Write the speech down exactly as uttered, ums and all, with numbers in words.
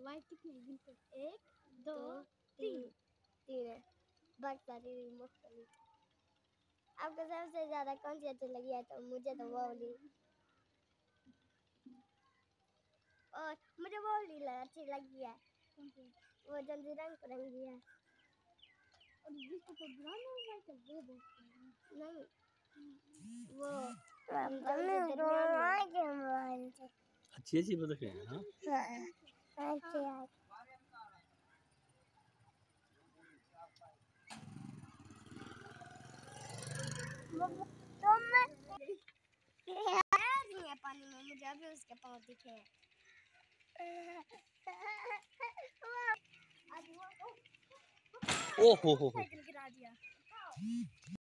White कितनी गिनते? एक, दो, तीन। तीन है। बहुत सारी मुख्तलिफ। आपको सबसे ज्यादा कौन सी अच्छी लगी है? तो मुझे तो वो वाली, और मुझे वो वाली अच्छी लगी है। वो जल्दी रंग बिरंगी है। और जिसको तो ब्राउन और वाइट है वो बहुत नहीं, वो दरमियान में अच्छी अच्छी बतख है ना। हाँ अच्छी है। तुम है पानी में, मुझे अभी उसके पाँव दिखे हैं। ओहो हो हो साइकिल गिरा दिया।